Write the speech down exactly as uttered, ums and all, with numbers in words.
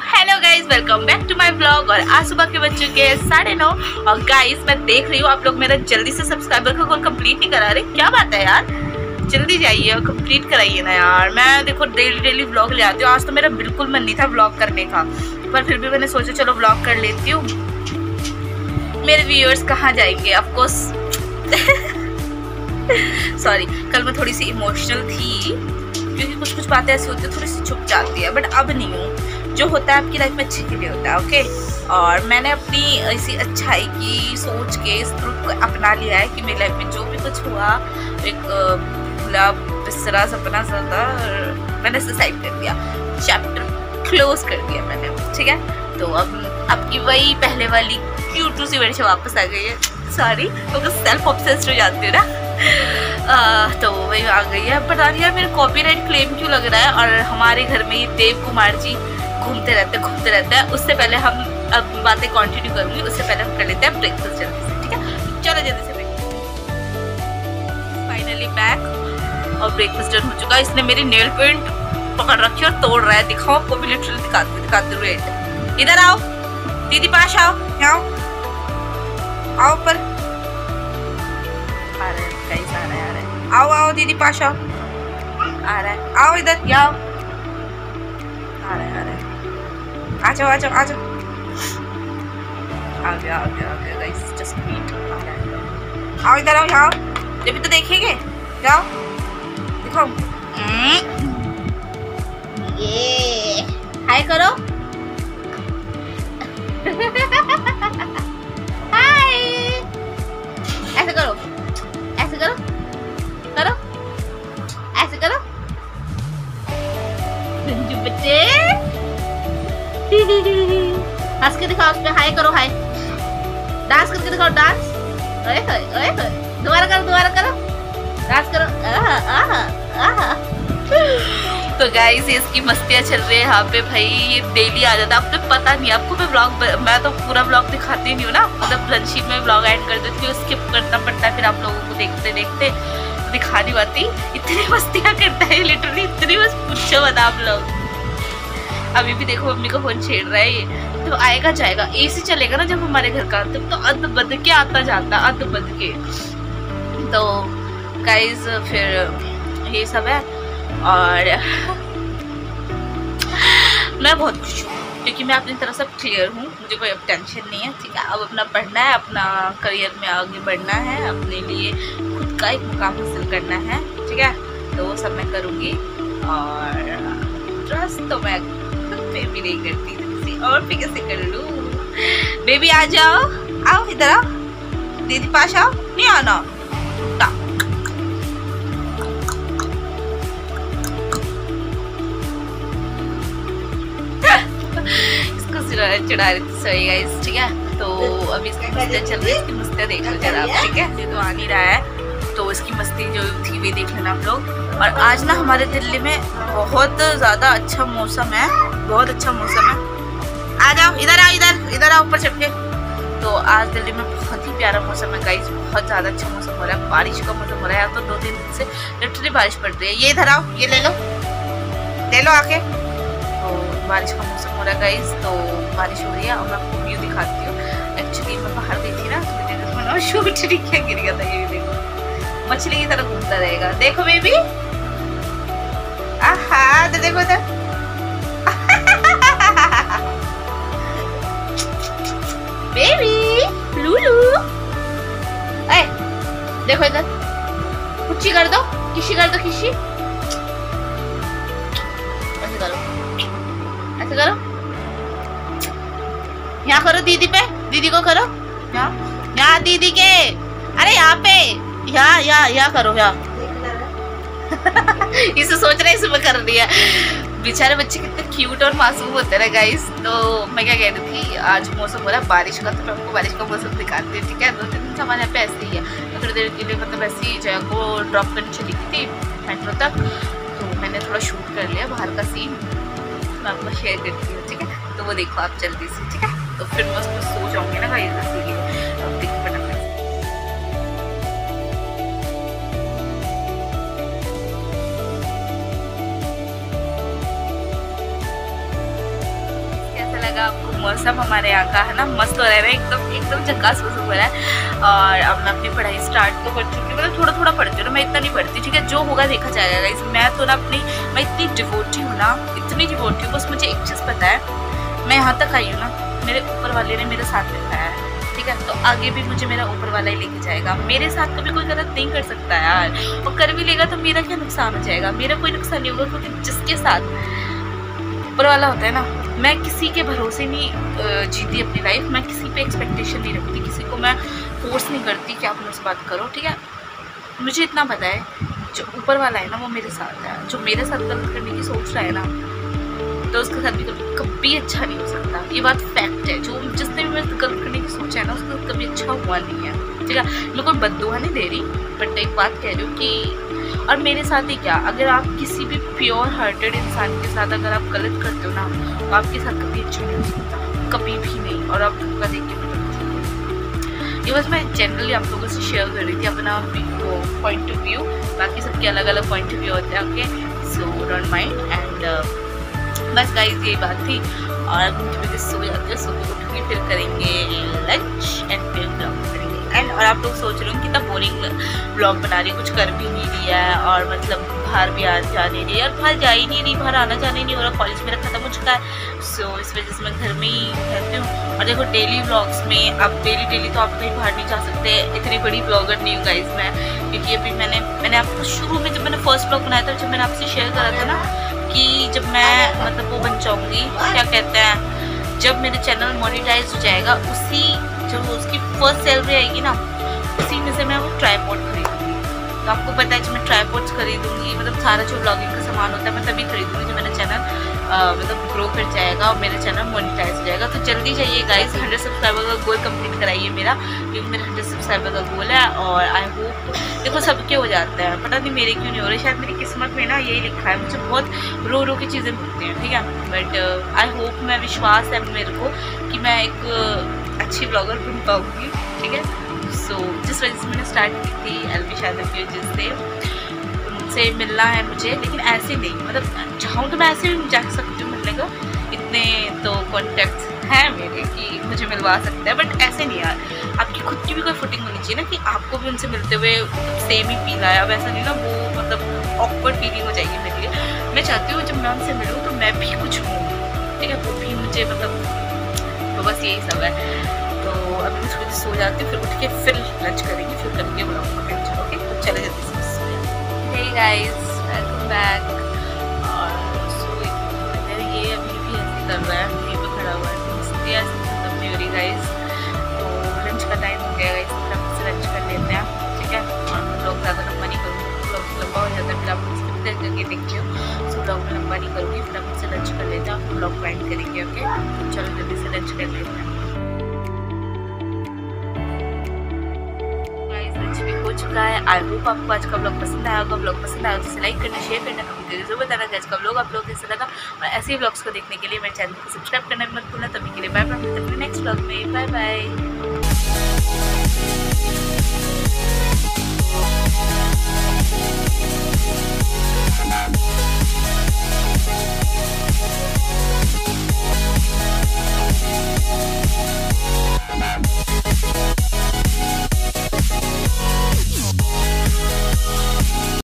Hello guys, welcome back to my blog. और आज सुबह के बज चुके हैं साढ़े नौ। और गाइज मैं देख रही हूँ आप लोग मेरा जल्दी से सब्सक्राइबर का गोल कंप्लीट नहीं करा रहे। क्या बात है यार, जल्दी जाइए और कंप्लीट कराइए ना यार। मैं देखो डेली डेली ब्लॉग ले आती हूँ। आज तो मेरा बिल्कुल मन नहीं था ब्लॉग करने का, पर फिर भी मैंने सोचा चलो ब्लॉग कर लेती हूँ। मेरे व्यूअर्स कहाँ जाएंगे, ऑफकोर्स सॉरी, कल मैं थोड़ी सी इमोशनल थी क्योंकि कुछ कुछ बातें ऐसी होती है थोड़ी सी छुप जाती है, बट अब नहीं हूँ। जो होता है आपकी लाइफ में अच्छे के लिए होता है, ओके। और मैंने अपनी इसी अच्छाई की सोच के इस ट्रुथ को अपना लिया है कि मेरी लाइफ में जो भी कुछ हुआ एक खुला बिस्तरा सपना सा था, मैंने इसे साइड कर दिया, चैप्टर क्लोज कर दिया मैंने, ठीक है। तो अब आपकी वही पहले वाली क्यूट सी वर्षा वापस आ गई है। सॉरी, क्योंकि सेल्फ ऑब्सेस्ड हो जाती है ना। आ, तो वही आ गई है। पता नहीं यार मेरे कॉपीराइट क्लेम क्यों लग रहा है। और हमारे घर में ये देव कुमार जी घूमते रहते घूमते रहते हैं। उससे पहले हम अब बातें कंटिन्यू करूंगी, उससे पहले हम कर लेते हैं ब्रेकफास्ट जल्दी से, ठीक है। चलो जल्दी से ब्रेकफास्ट। फाइनली बैक और ब्रेकफास्ट डन हो चुका है। इसने मेरी नेल पेंट पकड़ रखी और तोड़ रहा है। दिखाओ आपको भी, लिटरली दिखाते दिखाते हुए। इधर आओ दीदी, पास आओ, आओ आओ पर आ रहा है, गाइस आ रहा है, आ रहा है। आओ आओ दीदी, पास आओ, आ रहा है। आओ इधर, आओ, आ रहा है, आ रहा है। आ जाओ आ जाओ आ जाओ, आ गया आ गया आ गया गाइस, जस्ट मीट आ रहा है। आओ इधर आओ, आओ, जब भी तो देखेंगे, जाओ दिखाओ। ये हाय करो, हाय, ऐसे करो, ऐसे करो, करो, ऐसे करो जो बच्चे। हंस के दिखाओ, उस पे हाय करो, हाय। डांस करके दिखाओ, डांस। ओए होए ओए होए, दोबारा करो, दोबारा करो, डांस करो। आहा आहा आहा। तो गाइस इसकी मस्तियाँ चल रही है यहाँ पे भाई। ये डेली आ जाता है, आपको पता नहीं। आपको मैं ब्लॉग, मैं तो पूरा ब्लॉग दिखाती नहीं हूँ ना, मतलब लंच में ब्लॉग एंड कर देती हूँ, स्किप करना पड़ता है। फिर आप लोगों को देखते देखते दिखा नहीं पाती। इतनी मस्तियाँ करता है लिटरली, इतनी बस पूछो बता आप लोग। अभी भी देखो मम्मी का फोन छेड़ रहा है ये। तो आएगा जाएगा, एसी चलेगा ना जब हमारे घर का, तब तो अद बद के आता जाता, अद बद के। तो गाइस फिर ये सब है। और मैं बहुत खुश हूँ क्योंकि मैं अपनी तरफ से क्लियर हूँ, मुझे कोई अब टेंशन नहीं है, ठीक है। अब अपना पढ़ना है, अपना करियर में आगे बढ़ना है, अपने लिए खुद का एक मुकाम हासिल करना है, ठीक है। तो वो सब मैं करूँगी। और ट्रस्ट तो मैं खुद पे भी नहीं करती, किसी और पे कैसे कर लूँ। बेबी आ जाओ, आओ इधर आओ, दीदी पास आओ। नहीं आना, चढ़ा रही थी, सही गाइस, ठीक है। तो अभी इसकी मस्तियाँ चल रही है, इसकी मस्तियाँ देख लो जरा आप, ठीक है। ये तो आ नहीं रहा है, तो इसकी मस्ती जो थी वे देख लेना आप लोग। और आज ना हमारे दिल्ली में बहुत ज़्यादा अच्छा मौसम है, बहुत अच्छा मौसम है। आ जाओ इधर आओ, इधर इधर आओ, ऊपर चढ़ के। तो आज दिल्ली में बहुत ही प्यारा मौसम है गाइस, बहुत ज़्यादा अच्छा मौसम हो रहा है, बारिश का मौसम हो रहा है। तो दो तीन दिन से लिटरली बारिश पड़ रही है। ये इधर आओ, ये ले लो, ले लो आके। तो बारिश का मौसम हो रहा है गाइस, तो बारिश हो रही है। और मैं आपको व्यू दिखाती हूँ। एक्चुअली मैं बाहर गई थी ना, तो मैंने शूट क्या गिर गया था। ये भी देखो, मछली की तरह घूमता रहेगा। देखो बेबी, आहा, तो देखो इधर। बेबी लूलू, ए देखो इधर, कुछ कर दो, किसी कर दो, किसी ऐसे करो, ऐसे करो, यहाँ करो दीदी पे, दीदी को करो, यहाँ यहाँ दीदी के, अरे यहाँ पे, यहाँ यहाँ यहाँ करो, यहाँ। इसे सोच रहे, इसे मैं कर दिया। बेचारे बच्चे कितने क्यूट और मासूम होते हैं गाइस। तो मैं क्या कह रही थी, आज मौसम हो रहा है बारिश का, तो मैं आपको बारिश का मौसम दिखाती हूँ, ठीक है। दो तीन दिन से हमारे यहाँ पे ऐसे ही है। तो थोड़ी देर के लिए मतलब ऐसे ही जगह को ड्रॉप करने चली गई थी मेट्रो तक, तो मैंने थोड़ा शूट कर लिया बाहर का सीन, मैं आपको शेयर करती हूँ, ठीक है। तो वो देखो आप जल्दी से, ठीक है। तो फिर मैं उसको सो जाऊँगी ना गाइस, इसलिए अब देखिए फटाफट। लगा आपको मौसम हमारे यहाँ का, है ना, मस्त हो रहा है, एकदम एकदम झकास मौसम हो रहा है। और अब मैं अपनी पढ़ाई स्टार्ट तो कर चुकी हूँ, मतलब थोड़ा थोड़ा पढ़ती हूँ ना, मैं इतना नहीं पढ़ती, ठीक है, जो होगा देखा जाएगा गाइस। मैं तो ना अपनी मैं इतनी डिवोटी हूँ ना, इतनी डिवोटी हूँ, बस मुझे एक चीज़ पता है, मैं यहाँ तक आई हूँ ना, मेरे ऊपर वाले ने मेरे साथ बिठाया है, ठीक है, तो आगे भी मुझे मेरा ऊपर वाला ही लेके जाएगा। मेरे साथ कभी कोई गलत नहीं कर सकता यार, और कर भी लेगा तो मेरा क्या नुकसान हो जाएगा, मेरा कोई नुकसान नहीं होगा, क्योंकि जिसके साथ ऊपर वाला होता है ना, मैं किसी के भरोसे नहीं जीती अपनी लाइफ, मैं किसी पे एक्सपेक्टेशन नहीं रखती, किसी को मैं फोर्स नहीं करती कि आप मुझसे बात करो, ठीक है। मुझे इतना पता है जो ऊपर वाला है ना वो मेरे साथ है, जो मेरे साथ गलत करने की सोच रहा है ना, तो उसके साथ भी कभी कभी अच्छा नहीं हो सकता, ये बात फैक्ट है। जो जिसने भी मेरे साथ गलत करने की सोचा है ना, उसका कभी अच्छा हुआ नहीं है, ठीक है। मैं कोई बद्दुआ नहीं दे रही, बट एक बात कह रही हूँ कि, और मेरे साथ ही क्या, अगर आप किसी भी प्योर हार्टेड इंसान के साथ अगर आप गलत करते हो ना, तो आपके साथ कभी अच्छा नहीं हो सकता, कभी भी नहीं। और आप धोखा देख के मतलब, ये बस मैं जनरली आप लोगों से शेयर कर रही थी अपना वो पॉइंट ऑफ व्यू, बाकी सबके अलग अलग पॉइंट ऑफ व्यू होते हैं, okay, so don't mind. And बस गाइस यही बात थी, और अब मुझे सो जाते हैं, सुबह उठ के फिर करेंगे लंच एंड फिर ब्लॉग करेंगे। एंड और आप लोग सोच रहे हो कितना बोरिंग ब्लॉग बना रही है, कुछ कर भी नहीं रही है, और मतलब बाहर भी आ जा नहीं रही है, और बाहर जा ही नहीं रही, बाहर आना जाना ही नहीं हो रहा, कॉलेज मेरा खत्म हो चुका है, सो so, इस वजह से मैं घर में ही रहती हूँ। और देखो डेली व्लॉग्स में, अब डेली डेली तो आप कहीं बाहर नहीं जा सकते, इतनी बड़ी ब्लॉगर नहीं हूँ गाइज मैं, क्योंकि अभी मैंने मैंने आपको शुरू में जब मैंने फर्स्ट ब्लॉग बनाया था, जब मैंने आपसे शेयर करा था ना कि जब मैं मतलब वो बन जाऊँगी, क्या कहते हैं, जब मेरे चैनल मोनेटाइज हो जाएगा, उसी जब उसकी फर्स्ट सैलरी आएगी ना, उसी में से मैं वो ट्राइपॉड खरीदूँगी। तो आपको पता है जब मैं ट्राइपॉड्स खरीदूँगी, मतलब सारा जो ब्लॉगिंग का सामान होता है मैं तभी खरीदूँगी जब मेरा चैनल मतलब ग्रो कर जाएगा और मेरा चैनल मोनेटाइज हो जाएगा। तो जल्दी जाइए गाइस, हंड्रेड सब्सक्राइबर का गोल कंप्लीट कराइए मेरा, क्योंकि मेरा हंड्रेड सब्सक्राइबर का गोल है। और आई होप, देखो सबके हो जाते हैं, पता नहीं मेरे क्यों नहीं हो रहे, शायद मेरी किस्मत में ना यही लिखा है, मुझे बहुत रो रो की चीज़ें मिलती हैं, ठीक है। बट आई होप, मैं विश्वास है मेरे को कि मैं एक अच्छी ब्लॉगर बन पाऊँगी, ठीक है। सो so, जिस वजह से मैंने स्टार्ट की थी एल बी शायद जिससे उनसे मिलना है मुझे, लेकिन ऐसे नहीं, मतलब चाहूँ तो मैं ऐसे भी जा सकती हूँ मिलने का, इतने तो कॉन्टेक्ट्स हैं मेरे कि मुझे मिलवा सकते हैं, बट ऐसे नहीं यार, आपकी खुद की भी कोई फुटिंग होनी चाहिए ना, कि आपको भी उनसे मिलते हुए सेम ही फील आया, वैसा नहीं ना वो मतलब ऑकवर्ड फीलिंग हो जाएगी मेरे लिए। मैं चाहती हूँ जब मैं उनसे मिलूँ तो मैं भी कुछ हूँ, ठीक है, वो भी मुझे मतलब, तो बस यही सब है। तो अभी मैं थोड़ी सो जाती हूँ, फिर उठ के फिर लंच करेंगे, फिर करेंगे ब्लॉग का कंटिन्यू, ओके। तो चले जल्दी से सो जाते हैं। Hey guys, welcome back. और सो ये अभी भी ऐसे कर रहा है, यहीं पे खड़ा हुआ है, इसलिए ऐसे खत्म नहीं हो रही गाइस। तो लंच का टाइम हो गया गाइस, फिर हम से लंच कर लेते हैं, ठीक है। और ब्लॉग ज़्यादा लंबा नहीं करूँगी, ब्लॉग लंबा हो जाता है, फिर आप उसके भी करके देखते हो, सो ब्लॉग में लंबा नहीं करूँगी, फिर हम से लंच कर लेते हैं, और ब्लॉग फाइंड करेंगे, ओके। तो चलो जल्दी से लंच कर लेते हैं। हो चुका है, आई होप आपको आज का ब्लॉग पसंद आया होगा। ब्लॉग पसंद आया तो लाइक करना, शेयर करना, कमेंट करके जरूर बताना कि आज का ब्लॉग आप लोगों को कैसा लगा। और ऐसे ही ब्लॉग्स को देखने के लिए मेरे चैनल को सब्सक्राइब करना भी मत भूलना। तभी के लिए बाय बाय, नेक्स्ट ब्लॉग में बाय बाय।